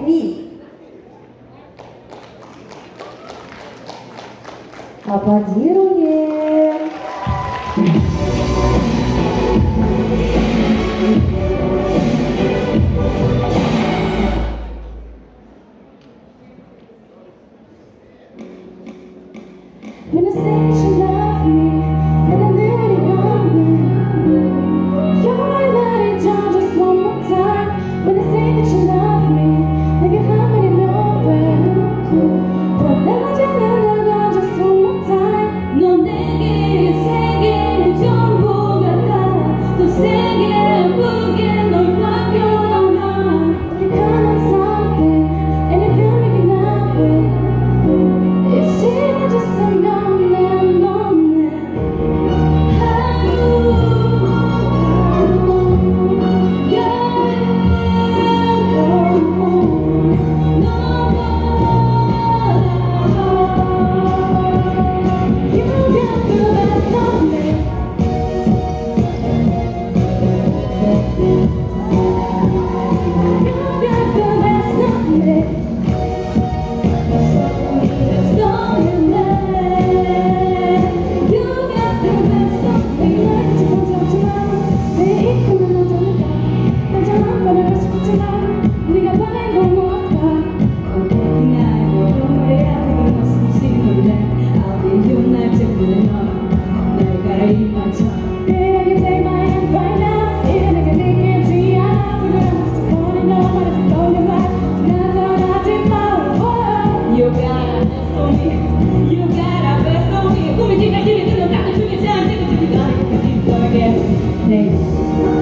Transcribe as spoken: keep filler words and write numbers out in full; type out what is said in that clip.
B. Аплодируем. When I say that you love me, then I let it go. You might let it down just one more time. When I say that you love me, like you have it in your bed. But never tell just one more time. 너 내게 세계 전부 같아. 또 세게 아프게 널 바뀌어놔. You count on something, and you feel like you're not with. It's just so lonely, lonely. Next.